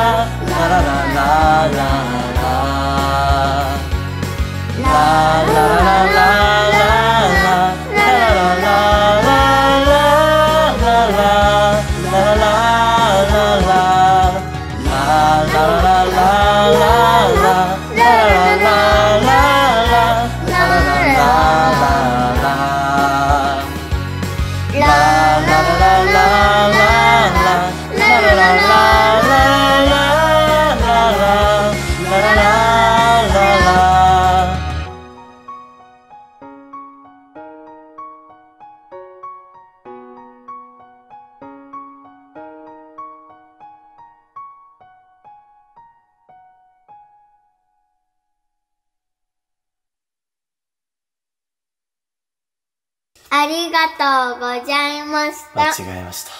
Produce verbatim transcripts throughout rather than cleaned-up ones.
ありがとうございました。 間違えました。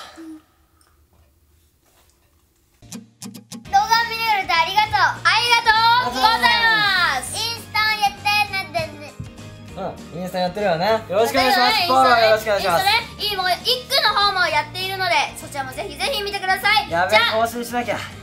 動画見てくれてありがとう。ありがとうございます。インスタやってねってね。 うん、インスタやってるよね。よろしくお願いします。フォローよろしくお願いします。 いいもう一句の方もやっているので、そちらもぜひぜひ見てください。 やべ、更新しなきゃ。